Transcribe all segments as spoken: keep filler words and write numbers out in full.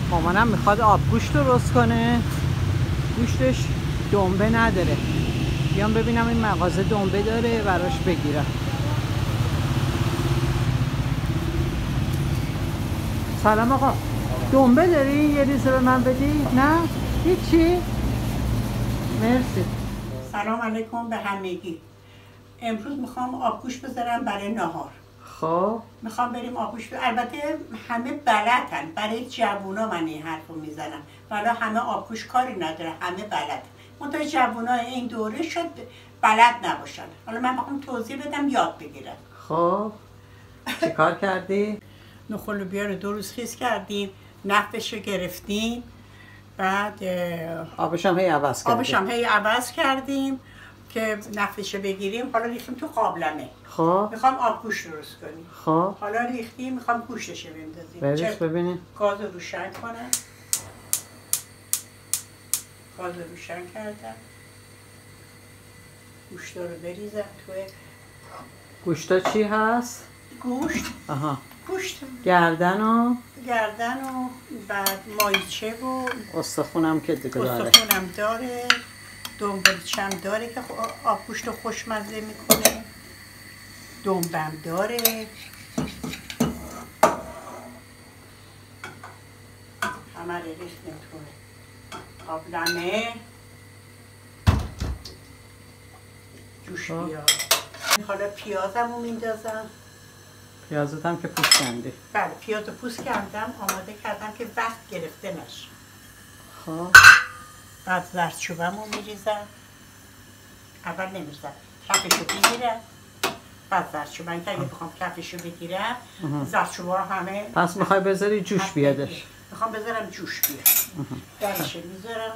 مامانم میخواد آبگوشت درست کنه، گوشتش دنبه نداره. بیام ببینم این مغازه دنبه داره براش بگیرم. سلام آقا، دنبه داری؟ یه ریزه به من بدی؟ نه؟ هیچی؟ مرسی. سلام علیکم به همگی. امروز میخوام آبگوشت بذارم برای نهار. خب میخوام بریم آبگوشت، البته همه بلدن، برای جوونا من این حرفو میزنم، ولی همه آبگوشت کاری نداره، همه بلدن. منتها جوونا این دوره شد بلد نباشن. حالا من میخوام توضیح بدم یاد بگیرم. خب چی کار کردی؟ نخل لوبیا رو دو روز خیس کردیم، نفتش رو گرفتیم، بعد آبش هم هی عوض کردیم. آبش هم هی عوض کردیم که نفتش رو بگیریم. حالا ریختیم تو قابلمه. خب میخوام آبگوشت درست کنیم. خب حالا ریختیم، میخوام گوشتش رو بندازیم. بریز ببینیم. گاز رو روشن کنم. گاز رو روشن کردم. گوشت رو بریزم توی گوشتا چی هست؟ گوشت. آها. گوشت. گردن و گردن و بعد مایچه و استخونم که دیگه داره. استخونم داره. دنبالچه هم داره که آبگوشت رو خوشمزه میکنه. دنبم داره. همه رو ریختیم توی قابلمه. جوش بیا. حالا پیازم رو میندازم. پیازت هم که پوست کندی. بله پیاز رو پوست کردم، آماده کردم که وقت گرفته نشه. خب بعد زردچوبم رو میریزم. اول نمیریزم، کفش رو بگیرم. بعد زردچوبم که اگه بخوام کفش رو بگیرم زردچوبا رو همه. پس میخوای بذاری جوش بیادش؟ میخوام بذارم جوش بیاد. درش میذارم.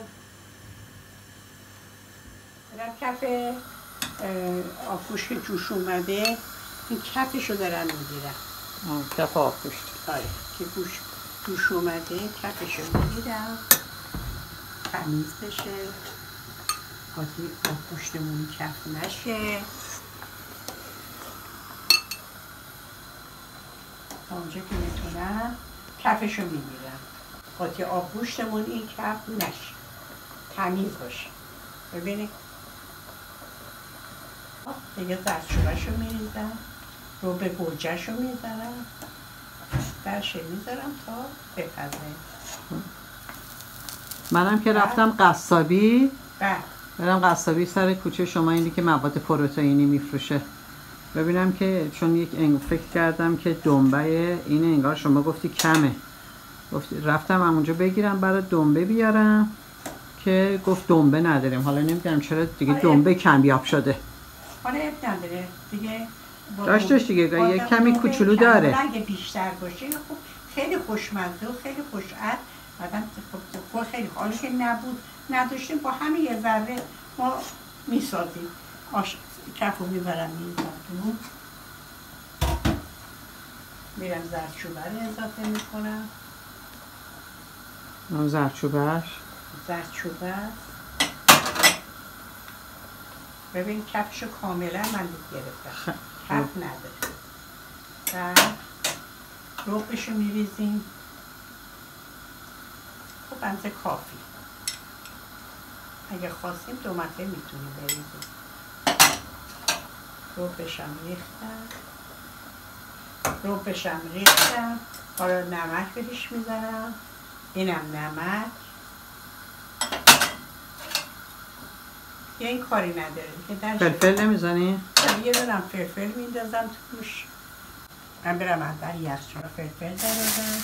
برم کف آبگوشت که جوش اومده، این کفش رو دارم میگیرم. کف آبگوشت. آره که گوش جوش اومده کفش رو میگیرم تمیز بشه، قاطی آبگوشتمون کف نشه. تا اونجا که میتونم کفش رو میگیرم، قاطی آبگوشتمون این کف نشه، تمیز باشه. ببینید دیگه زردچوبه‌ش رو میریزم، رو به گوجه‌ش رو میذارم، درش میذارم تا بپزه. منم که رفتم قصابی. بله برم قصابی سر کوچه شما، اینی که مواد پروتئینی میفروشه، ببینم که چون یک انگ فکر کردم که دنبه این انگار شما گفتی کمه، گفتی رفتم اونجا بگیرم برای دنبه بیارم که گفت دنبه نداریم. حالا نمیدونم چرا دیگه دنبه کمیاب شده. حالا اب نداره دیگه، داشتش دیگه یک کمی کوچولو داره. اگه بیشتر باشه خب خیلی خوشمزه و خیلی خوشعط. بعدم خب خیلی حالا که نبود نداشتیم با همین یه ذره ما میسازیم. آش کف رو میبرم میزم میرم زردچوبه رو اضافه میکنم. زردچوبهش زردچوبه ببین کفشو کاملا من گرفتم، کف نداره. بعد رقشو میریزیم. خب بنزه کافی، اگه خواستیم دو مرتبه میتونیم بریزیم. رقشم ریختم، رقشم ریختم. حالا نمک بهش میذارم. اینم نمک. یه این کاری نداره. فلفل نمیزنی؟ یه دونم فلفل میندازم توش. من برم اول یخچال فلفل درارم.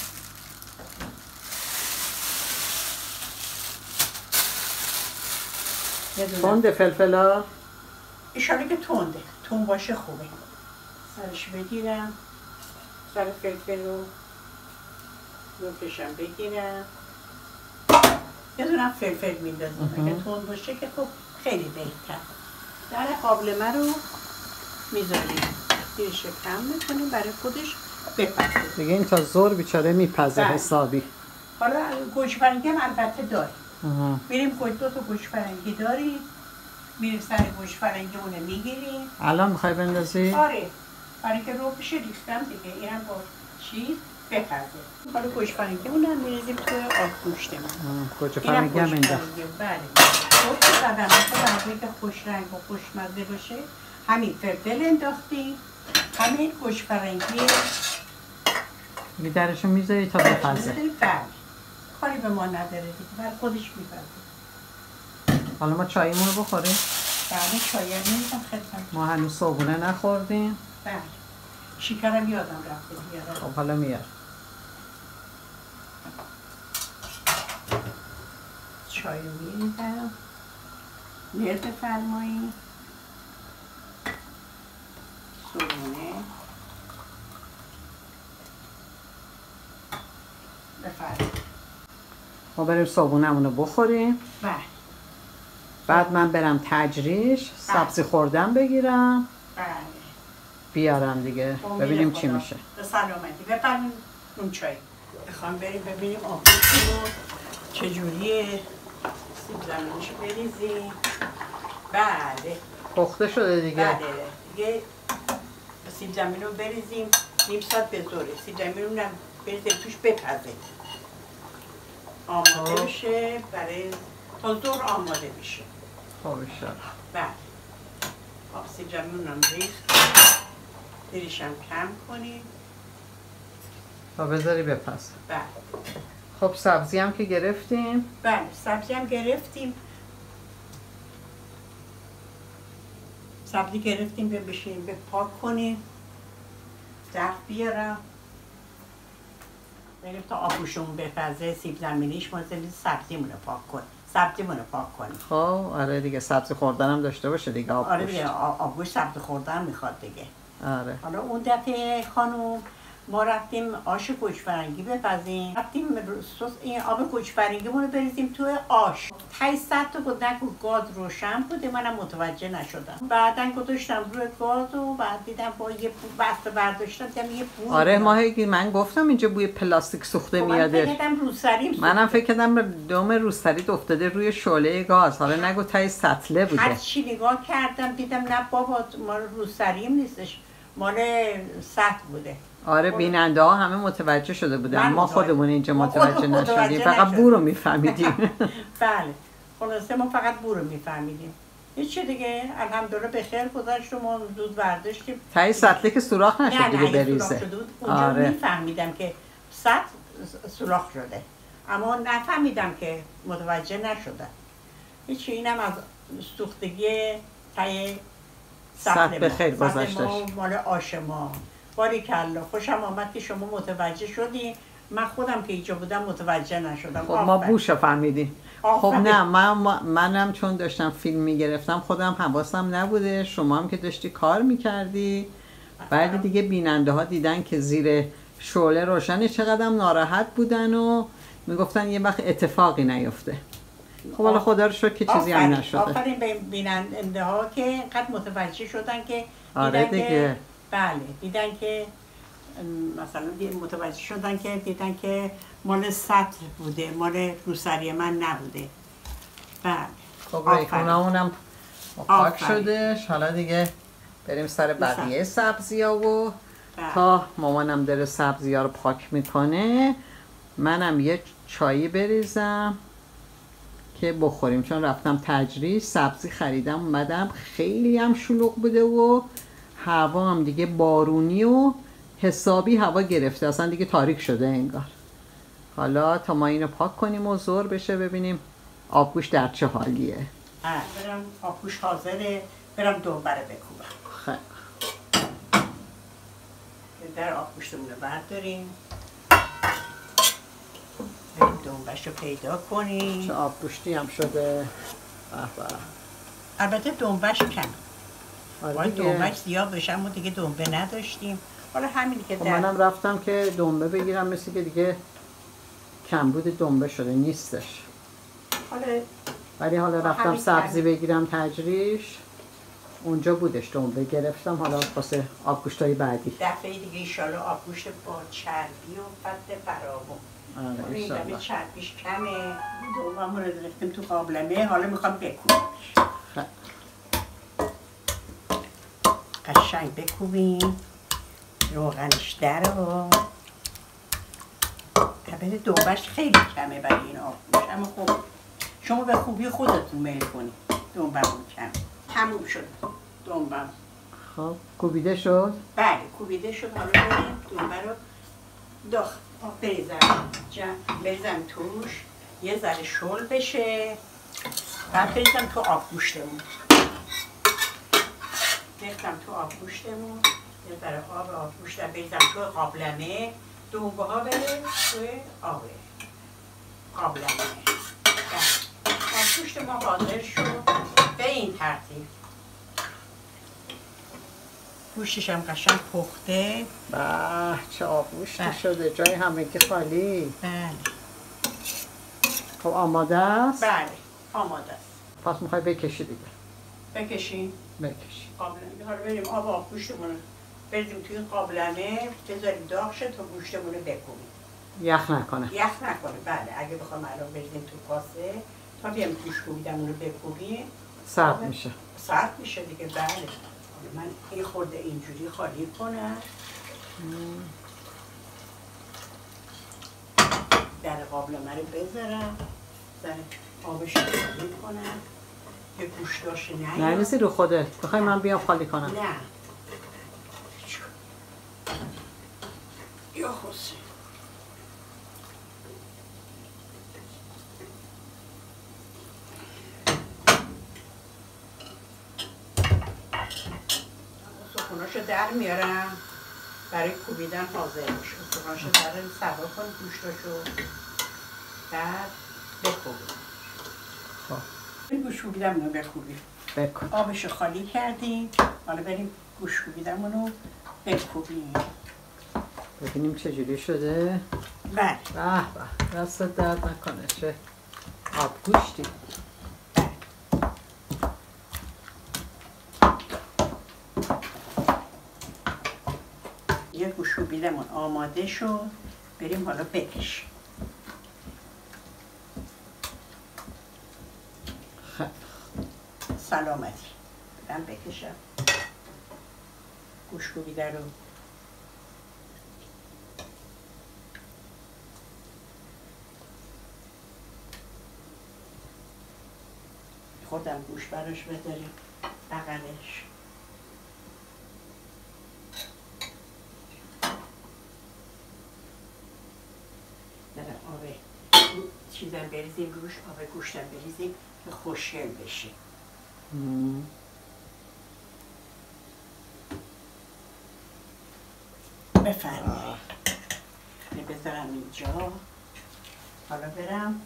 تنده فلفلا؟ ایشالا که تنده، تند باشه خوبه. سرش بگیرم، سر فلفل رو نوکشم بگیرم. یه دونم فلفل میندازم، اگه تند باشه که خب خیلی بهتر. در قابلمه رو میذاریم، دیرش کم میکنیم برای خودش بپزه. دیگه این تا ظهر بیچاره میپزه حسابی. حالا گوجه فرنگی هم البته داریم. میریم گوجه دو تا گوجه فرنگی داریم، میریم سر گوجه فرنگی اونه میگیریم. الان میخوای بندازی؟ آره برای که رو بشه ریختم دیگه. اینم با چیز بپزه. حالا گوشت فرنگی اونم میریزیم توی آب گوشتمون. گوشت فرنگی هم اینجا. بله. گوشت زدن مثلا برای که خوش رنگ و خوشمزه باشه همین فلفل انداختیم، همین گوشت فرنگی دیگه درشو میذاری تا بپزه. بله. کاری به ما نداره دیگه، بر خودش میپزه. حالا ما چایمون رو بخوریم؟ بله چایی هم میریزم خدمت. ما هنوز صبحونه نخوردیم. بله. شکرم یادم رفته بیارم. خب حالا میار. چای رو میریزم. مهر بفرمایید. صبحونه. بفرمایید. ما بریم صبحونمون رو بخوریم. بله. بعد من برم تجریش سبزی خوردن بگیرم. بله. بیارم دیگه ببینیم چی میشه. به سلامتی. بفرمایید اون چای. میخوام بریم ببینیم آبگوشت رو چجوریه. سیب زمینیشو بریزیم. بله. پخته شده دیگه. بله. دیگه سیب زمین رو بریزیم. نیم ساعت بذاره. سیب زمین رو بریزیم توش بپزه. آماده بشه برای تا ظهر آماده میشه. خب ایشالا. بله. آب سیب زمین رو ریخت. دریشم کم کنیم. تا بذاری بپزه. بله. خب سبزی هم که گرفتیم. بله سبزی هم گرفتیم. سبزی گرفتیم به بشینیم به پاک کنیم. ظرف بیارم. بریم تا آبگوشتمون بپزه. سیب زمینیش ما زمین سبزیمون رو پاک کنیم. سبزیمون رو پاک کنیم. خب آره دیگه سبزی خوردن هم داشته باشه دیگه آبگوشت. آره دیگه آبگوشت سبزی خوردن میخواد دیگه. آره. حالا اون دفعه خانم ما رفتیم آش گوجه فرنگی بپزیم. رفتیم سس این آب گوجه فرنگیمون رو بریزیم توی آش. تای سطح بود نگو گاز روشن بوده منم متوجه نشدم. بعدن گذاشتم روی گاز و بعد دیدم با یه بسته برداشتم دیدم یه بوی. آره ماهی من گفتم اینجا بوی پلاستیک سوخته میادش. من فکر کردم روسری منم فکر کردم دوم روسری افتاده روی شعله گاز. حالا نگو تای سطله بوده. هر چی نگاه کردم دیدم نه بابا مال روسریم نیستش. مال سطح بوده. آره بیننده ها همه متوجه شده بودن. ما خودمون اینجا متوجه نشدیم. فقط نشد. بو رو میفهمیدیم. بله. خلاصه ما فقط بو رو میفهمیدیم. هیچ دیگه الحمدلله به خیر گذشت و ما زود برداشتیم. تای سطله که سوراخ نشد نه دیگه نه بریزه. اونجا آره. میفهمیدم که سطح سوراخ شده. اما نفهمیدم که متوجه نشدم. هیچ اینم از سوختگی تای سطح به خیر گذشتش. مال آش ما. باریکلا خوشم آمد که شما متوجه شدی. من خودم که اینجا بودم متوجه نشدم. خب ما بوشو فهمیدیم. خب نه من منم چون داشتم فیلم میگرفتم خودم حواسم نبوده. شما هم که داشتی کار میکردی. بعد دیگه بیننده ها دیدن که زیر شعله روشنه چقدر ناراحت بودن و میگفتن یه وقت اتفاقی نیفته. خب حالا خدا رو شکر که چیزی هم نشده. آفرین به بیننده ها که اینقدر متوجه شدن که آره دیگه که بله دیدن که مثلا متوجه شدن که دیدن که مال سطح بوده مال روسری من نبوده. بله. خب ریحونمونم پاک شدش. حالا دیگه بریم سر بقیه سبزی ها و تا مامانم داره سبزی ها رو پاک میکنه منم یه چایی بریزم که بخوریم چون رفتم تجریش سبزی خریدم اومدم خیلی هم شلوغ بوده و هوا هم دیگه بارونی و حسابی هوا گرفته اصلا دیگه تاریک شده انگار. حالا تا ما اینو پاک کنیم و زور بشه ببینیم آبگوشت در چه حالیه. برم آبگوشت حاضره برم دنبره بکوبم. خیلی در آبگوشتمون رو برداریم بریم دنبش رو پیدا کنیم. چه آبگوشتی هم شده. احبا. البته دنبش کم آره باید دنبش زیاد بشه اما دیگه دنبه نداشتیم. حالا همینی که در منم رفتم که دنبه بگیرم مثل که دیگه کمبود دنبه شده نیستش. حالا ولی حالا رفتم سبزی بگیرم تجریش اونجا بودش دنبه گرفتم. حالا واسه آبگوشتای بعدی دفعه دیگه ایشالا آبگوشت با چربی و فت فراوان. آره این ایشالا. دفعه چربیش کمه. دومم رو ریختیم تو قابلمه. حالا میخوام بکوبیمش. قشنگ بکوبیم روغنش در رو البته دنبش خیلی کمه برای این آبگوشت، اما خب شما به خوبی خودتون میل کنید. دنبمون کم تموم شد. دنبم خب کوبیده شد؟ بله کوبیده شد. حالا بریم دنبه رو داخل آب بریزم، بریزم توش یه ذره شل بشه، بعد بریزم تو آبگوشتمون. ریختم تو آبگوشتمون، یه ذره آب آبگوشتم بریزم تو قابلمه، دنبه ها بره توی آبه قابلمه. آبگوشت ما حاضر شد به این ترتیب. گوشتش هم قشنگ پخته. به چه آبگوشتی شده، جای همگی خالی. بله. خب آماده است؟ بله آماده است. پس میخوای بکشی دیگه. بکشیم. بکشی. قابلمه. حالا بریم آب آبگوشتمون رو بریزیم توی قابلمه، بذاریم داغ شه تا گوشتمون رو بکوبیم. یخ نکنه. یخ نکنه. بله اگه بخوام الان بریزیم تو کاسه تا بیام توش کوبیدمون رو بکوبیم سرد میشه. سرد میشه دیگه. بله. من این خورده اینجوری خالی کنم. در قابلمه رو بذارم، در آبش رو خالی کنم که گوشتاش نه نه نیستی رو خودت بخوای من بیام خالی کنم. نه یا حسین سخوناشو در میارم برای کوبیدن حاضر میشه. سخوناشو در سوا کن گوشتاشو بعد بکوبیم. خب این گوشت کوبیدم رو بکوبیم. بکن. آبشو خالی کردیم، حالا بریم گوشت کوبیدمون رو بکوبیم. ببینیم چجوری شده. بله. به به دست درد نکنه. چه آبگوشتی. یه گوشت کوبیدمون آماده شد، بریم حالا بکشیم. خب سلامتی. برم بکشم گوشت کوبیده رو. خودم گوشت براش بذاریم بغلش. در آب چیزم بریزیم روش، آب گوشتم بریزیم که خوشگل بشه. مم. بفرمایید. بذارم اینجا. حالا برم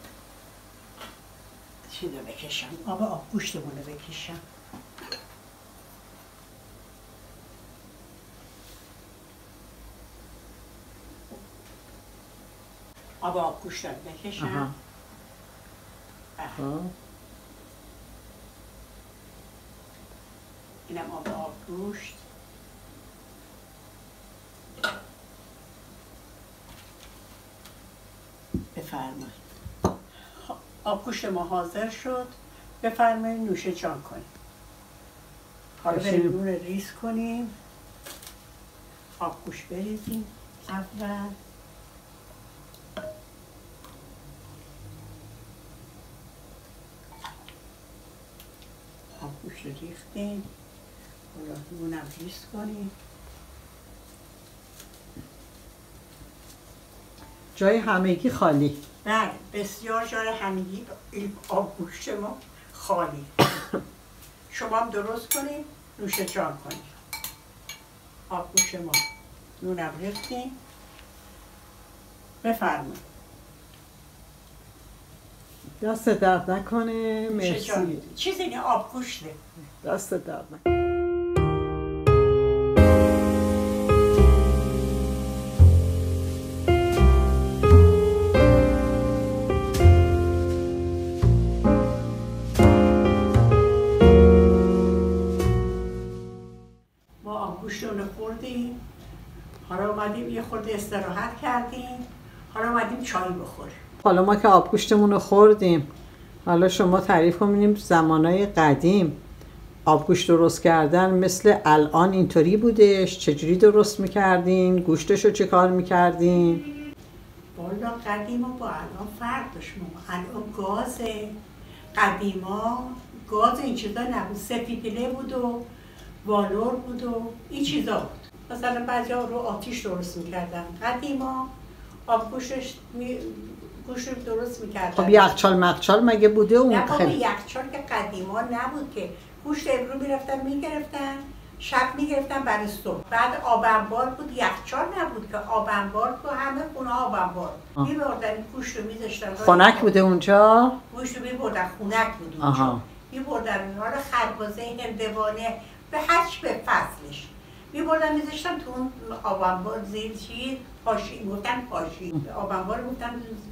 چی رو بکشم، آب آب گوشتمون رو بکشم. آب آب گوشت رو بکشم. اینم آب آب گوشت. بفرمایید. آبگوشت ما حاضر شد، بفرمایید نوش جان کنیم. حالا بریم نون ریز کنیم. آبگوشت بریزیم اول. آبگوشت ریختیم. حالا نونم ریز کنیم. جای همگی خالی. بله بسیار جای همگی این آبگوشت ما خالی. شما هم درست کنید نوش جان کنید. آبگوشت ما نونم ریختیم. بفرمایید. دست درد نکنه. مرسی. چیزی نه آبگوشته. دست درد نکنه. گوشتون رو خوردیم، حالا اومدیم یه خورده استراحت کردیم، حالا اومدیم چای بخوریم. حالا ما که آبگوشتمون رو خوردیم، حالا شما تعریف کنیم زمانهای قدیم آبگوشت درست کردن مثل الان اینطوری بودش؟ چجوری درست میکردین؟ گوشتشو چه کار میکردین؟ والا والا قدیما با الان فرق داشت. الان گاز قدیما گاز این چیزا نبود، سفیدیله بود و والور بود و این چیزا بود. مثلا بعضی ها رو آتیش درست میکردن، قدیما آب گوشش می... گوش رو درست میکردن. خب یخچال مخچال مگه بوده اون؟ نه بابا یخچال که قدیما نبود که، گوشت امرو میرفتن میگرفتن شب میگرفتن برای صبح. بعد آب انبار بود، یخچال نبود که، آب انبار تو همه خونه آب انبار میبردن گوشت رو میذاشتن. خنک بوده اونجا؟ گوشت رو میبردن خنک بود اونجا، میبردن حالا خربزه هندوانه به هر چی به فصلش میبردن میذاشتن تو اون آب انبار زیر چی پاشی، گفتن پاشی آب انبار گفتن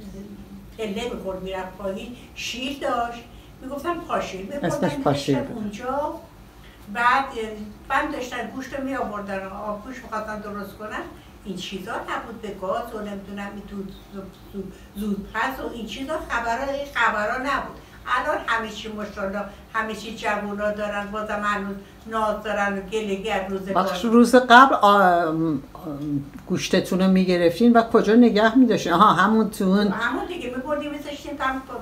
پله میخورد میرفت پایین، شیر داشت میگفتن پاشی، اسمش پاشی اونجا. بعد بعد داشتن گوشت رو می آوردن، آبگوشت می‌خواستن درست کنن، این چیزا نبود، به گاز و نمیدونم دود زودپز و این چیزا خبرها این خبرها نبود. الان همه چی ماشاءالله همه چی جوونا دارن، بازم هنوز ناز دارن و گلگی از روزگار. روز قبل گوشتتون رو میگرفتین و کجا نگه میداشتین؟ آها همون تون همون دیگه میبردیم میذاشتیم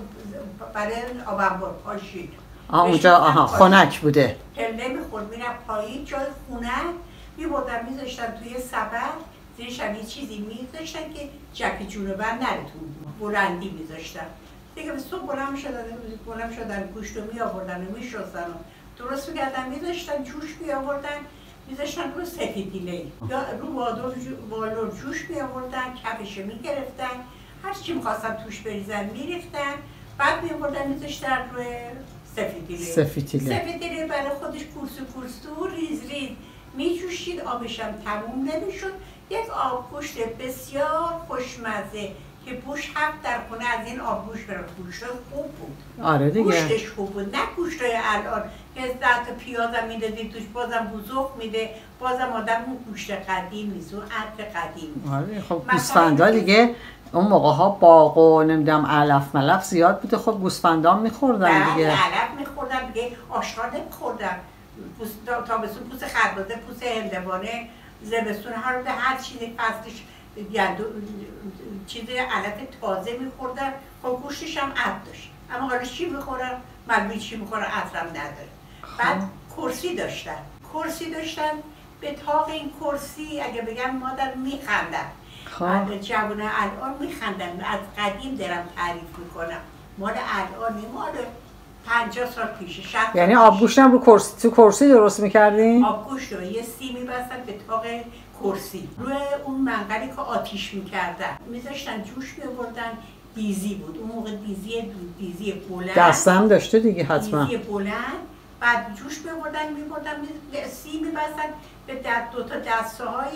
برای آب انبار پاشید. آه اونجا آها خنک بوده. پله میخورد میرفت پایین جای خنک میبردن میذاشتن توی سبد، زیرش هم یه چیزی میذاشتن که جک جونه بر نره تو بلندی میذاشتن دیگه. به صبح بلند شدن بلند شدن گوشت رو میآوردن و میشستن و درست میکردن میذاشتن جوش میآوردن میذاشتن رو سفیدیله یا رو وادور والور جوش میآوردن، کفش میگرفتن، هر چی میخواستن توش بریزن میریختن، بعد میآوردن میذاشتن روی سفیدیله. سفیدیله سفیدیله برای خودش کورسو کورسو ریز ریز میجوشید، آبش هم تموم نمیشد. یک آبگوشت بسیار خوشمزه که بوش هفت در خونه از این آبگوشت برای گوشت خوب بود. آره دیگه گوشتش خوب بود، نه گوشتای الان که ده پیازم میدادی توش بازم بزرگ میده، بازم آدم اون گوشت قدیم نیست، اون عطر قدیم. آره خب گوسفندا دیگه اون موقع ها باغ و نمیدونم علف ملف زیاد بوده، خب گوسفندا میخوردن دیگه. بله علف میخوردن دیگه، آشغال نمیخوردن. تابستون پوست خربزه، پوست هندوانه، زمستون ها رو به هر چیزی فصلش گندو چیز علف تازه میخوردن. خب گوشتش هم عطر داشت، اما حالا چی میخورن؟ معلومه چی میخورن، عطرم نداره. بعد کرسی داشتن، کرسی داشتن به طاق این کرسی اگه بگم مادر میخندن. خب جوانه الان میخندن، از قدیم دارم تعریف میکنم، مال الان مال پنجاه سال پیشه، شصت سال. یعنی آبگوشت هم رو کرسی تو کرسی درست میکردین؟ آبگوشت رو یه سی میبستن به طاق کرسی، روی اون منقلی که آتیش میکردن میذاشتن جوش میبردن. دیزی بود اون موقع، دیزی دیزی بلند دستم داشته دیگه حتما، دیزی بلند. بعد جوش میبردن میبردن سی میبستن به دو تا دسته های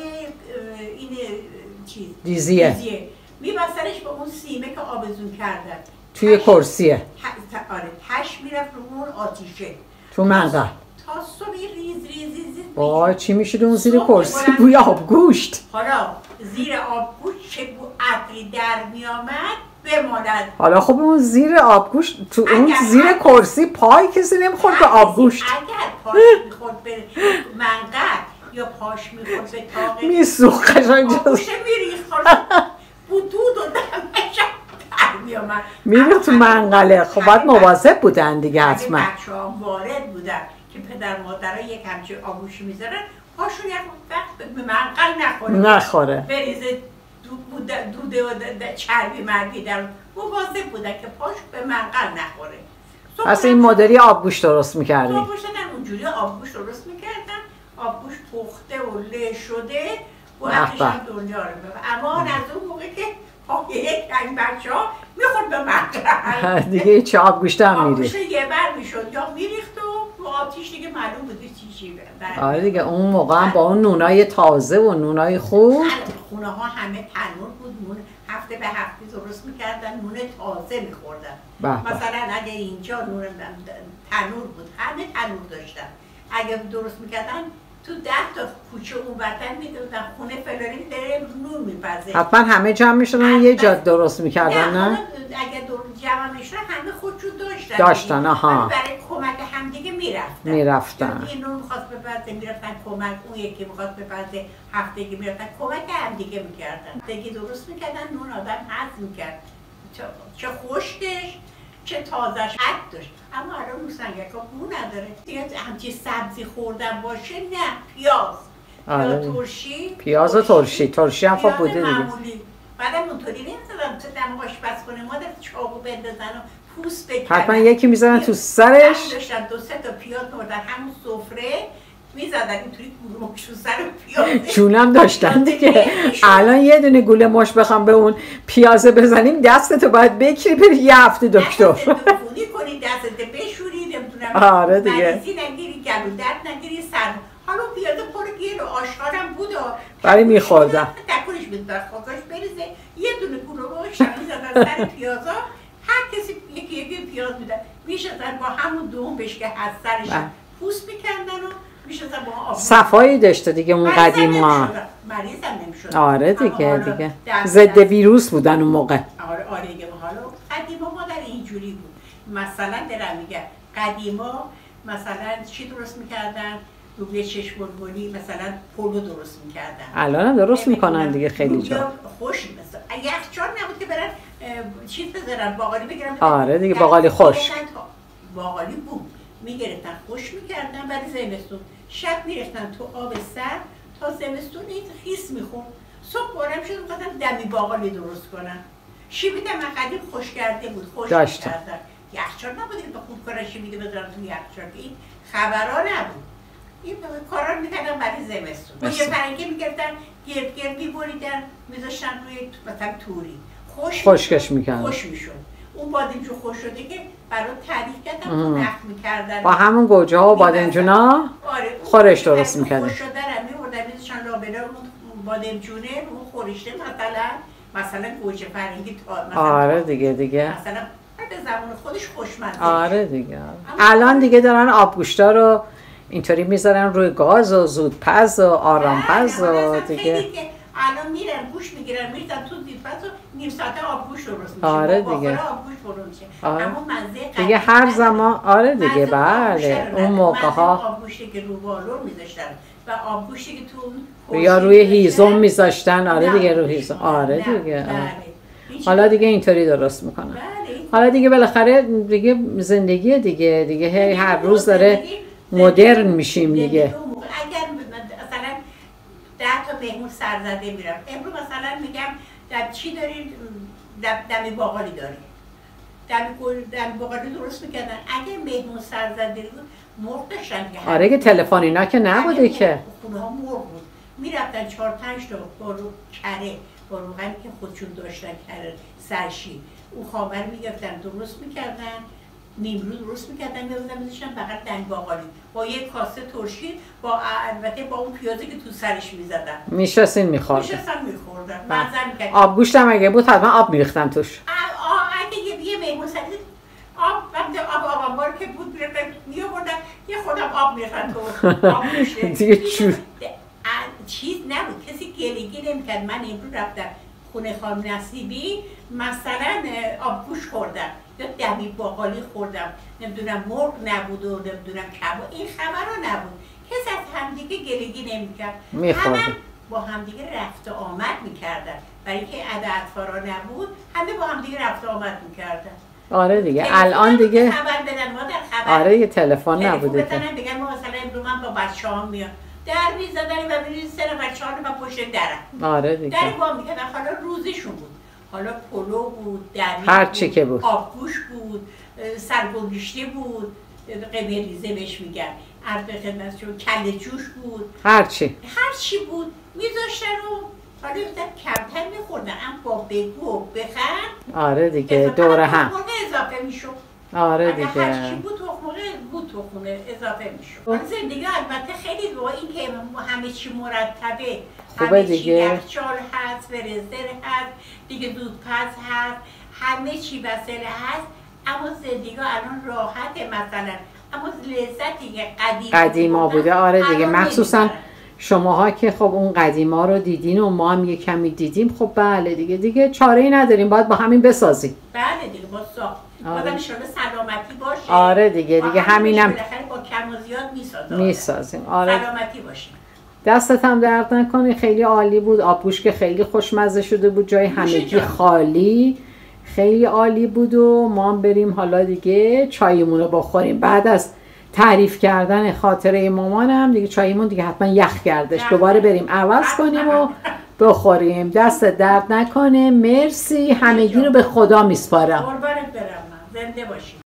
این چیز دیزیه, دیزیه. میبستنش به اون سیمه که آبزون کردن توی کرسیه. آره تش میرفت رو اون آتیشه تو منقل تا صبحی ریز ریز ریز. وای چی میشید اون زیر کرسی؟ بوی آبگوشت. حالا زیر آبگوشت چه بو عطری در میامد بماند. حالا خب اون زیر آبگوشت تو اون زیر کرسی پای کسی نمیخورد به آبگوشت. اگر پاش میخورد به منقل یا پاش میخورد به طاقه میسوخت قشنگ آبگوشت میریخت بو دود و دمش در میامد میریخت تو منقله. خب باید مواظب بودن دیگه حتما. بچه ها وارد بودن که پدر مادرها یک همچین آبگوشی میذارن پاشون یک وقت به منقل نخوره نخوره بریزه دوده و چربی مربی در مواظب بودن که پاش به منقل نخوره. پس این مدلی آبگوشت درست میکردیم. آبگوشت اونجوری آبگوشت درست میکردن، آبگوشت پخته و له شده و آتش هم دنیا رو ببر. اما از اون موقع که پای یک این بچه ها میخورد به منقل دیگه چه آبگوشت هم میریخت، آبگوشت یه بر میشد یا میریخت و آتیش دیگه معلوم بوده چی چی بر. آره دیگه اون موقع هم با اون نونای تازه و نونای خوب. خونه ها همه تنور بود، نون هفته به هفته درست میکردن، نون تازه میخوردن. مثلا اگه اینجا نون تنور بود همه تنور داشتن، اگه درست میکردن تو ده تا کوچه اون وطن میدادن خونه فلانی داره نون میپزه. حتما همه جمع میشدن یه جا درست میکردن نه؟ اگه جمع میشدن همه خودشون داشتن داشتن آها. برای کمک همدیگه میرفتن میرفتن اینو میخواست بپرده میرفتن کمک، اون یکی میخواست بپرده هفتگی میرفتن کمک هم دیگه میکردن، هفتگی درست میکردن، نون آدم هضم میکرد، چه خشکش چه تازش حد داشت. اما الان اون سنگک ها بو نداره دیگه، همچی سبزی خوردن باشه نه، پیاز آره. یا ترشی، پیاز و ترشی، ترشی هم خب بوده دیگه. معمولی. بعدم اونطوری نمی‌ذارن تو دم آشپزخونه ما دست چاقو بندازن و پوست بکنن، حتما یکی میزنن تو سرش، داشتن دو سه تا پیاز مردن همون سفره میزدن اینطوری گوله مش رو سر پیاز چونم داشتن دیگه. الان یه دونه گوله مش بخوام به اون پیازه بزنیم دستتو باید بکری بری یه هفته دکتر. دستت دفونی کنی، دستت بشوری، نمیدونم آره دیگه. مریضی نگیری، گلو درد نگیری، سر حالا پیاز پر گیر و آشغالم بود و برای میخوردم تکونش بود در خاکاش بریزه، یه دونه گوله مش میزدن سر پیازا، هر کسی یکی یکی پیاز میدن، میشدن با همون دوم بهش که از سرش پوست میکردن و میشدن با آب. صفایی داشته دیگه اون قدیما. مریض هم نمیشد. آره دیگه دیگه ضد ویروس بودن اون موقع. آره آره دیگه. حالا قدیما ما در اینجوری بود. مثلا درم میگه قدیما مثلا چی درست میکردن؟ دوبله چشم بلبلی، مثلا پلو درست میکردن. الان هم درست میکنن دیگه خیلی جا. خوش مثلا یخچال نبود که برن چیز بذارن، باقالی بگیرن. آره دیگه باقالی خوش. باقالی بود. میگرفتن خوش میکردن برای زمستون. شب میرفتن تو آب سرد تا زمستون این خیس میخون. صبح بارم شد میخواستن دمی باقالی درست کنن. شیمیده من قدیم خوش کرده بود، خوش میکردن. یخچال نبود که خوب کنن شیمیده بذارن تو یخچال، این خبرها نبود. این کارا میکردن برای زمستون. و یه فرنگی میگرفتن گرد گرد میبریدن میذاشتن روی مثلا توری. خوش خشکش میکردن. خوش میشد. اون بادمجون خوش شده که برای تعریف کردن نخ میکردن. با همون گوجه ها و بادمجونا آره خورش درست میکردن. خوش شده رو میبردن میذاشتن لابلا اون بادمجونه اون خورشته مثلا مثلا گوجه فرنگی تا مثلا آره دیگه دیگه. مثلا به زبان خودش خوشمزه. آره دیگه. الان دیگه دارن آبگوشتا رو اینطوری میذارن روی گاز و زودپز و آرامپز و دیگه. الان میرن گوش میگیرن میرن تو زودپز و نیم ساعته آبگوش درست میشه. آره دیگه. آبگوش درست میشه. آره. اما مزه دیگه هر زمان آره دیگه بله اون موقع ها آبگوشی که رو بالون میذاشتن و آبگوشی که تو یا روی هیزم میذاشتن. آره دیگه روی هیزم. آره دیگه. حالا دیگه اینطوری درست میکنن. حالا دیگه بالاخره دیگه زندگی دیگه دیگه هر روز داره مدرن میشیم دیگه. اگر مثلا ده تا مهمون سرزده میرم امروز مثلا میگم در چی دارید؟ دمی باقالی دارید. دمی باقالی درست میکردن. اگه مهمون سرزده بود مرغ داشتن که آره که تلفن اینا که نبوده که خونه ها مرغ بود. میرفتن چهار پنج تا با رو کره با روغنی که خودشون داشتن کره سرشی اون خامر میگفتن درست میکردن، نیمرو درست میکردن میبودن میذاشتن بغل دنگ باقالی با یک کاسه ترشی با البته با اون پیازی که تو سرش میزدن میشستین میخوردن میشستن میخوردن مزه میکردن. آبگوشت هم اگه بود حتما آب میریختن توش. اگه یه مهمون سرید آب آب آب آبار که بود میابردن یه خودم آب میریختن تو آبگوشته دیگه چون چیز نبود، کسی گلگی نمیکرد. من امروز رفتم خونه خانم نصیبی مثلا آبگوش خوردم یا دمی باقالی خوردم، نمیدونم مرغ نبود و نمیدونم کباب، این خبرها نبود. کسی از همدیگه گلگی نمیکرد، همه با همدیگه رفت و آمد میکردن. برای اینکه عده اطفارا نبود همه با همدیگه رفت و آمد میکردن. آره دیگه الان دیگه خبر بدن ما در خبر آره دیگه تلفن نبوده که بگن ما مثلا امروز من با بچه‌هام میام در میزدن و ببینید سه نفر چهار نفر پشت درن. آره دیگه در با میکردن. حالا روزشون بود، حالا پلو بود، دمی هر چی که بود، آبگوش بود، سرگوشته بود، قیمه ریزه بهش میگن، عرض خدمتشون کله جوش بود، هر چی هر چی بود میذاشتن و حالا کمتر میخوردن اما با بگو و بخند. آره دیگه دوره هم تخمه اضافه میشد. آره دیگه هر چی بود تخمه بود تخمه اضافه میشد. زندگی البته خیلی با این که همه چی مرتبه، خوبه دیگه، یخچال هست، فرزر هست، دیگه دودپز هست، همه چی وسیله هست، اما زندگی الان راحته مثلا، اما لذتی که قدیم قدیما بوده. آره دیگه مخصوصا شماها که خب اون قدیما رو دیدین و ما هم یه کمی دیدیم، خب بله دیگه دیگه چاره ای نداریم، باید با همین بسازیم. بله دیگه با ساخت. بازم ان سلامتی باشه. آره دیگه دیگه همینم با کم و زیاد میسازیم. میسازیم. آره. سلامتی باشه. دستت هم درد نکنه، خیلی عالی بود. آبگوش که خیلی خوشمزه شده بود، جای همگی خالی، خیلی عالی بود و ما هم بریم حالا دیگه چایمون رو بخوریم. بعد از تعریف کردن خاطره مامانم دیگه چایمون دیگه حتما یخ کردش، دوباره بریم عوض کنیم و بخوریم. دست درد نکنه. مرسی، همگی رو به خدا میسپارم. قربانت برم. زنده باشی.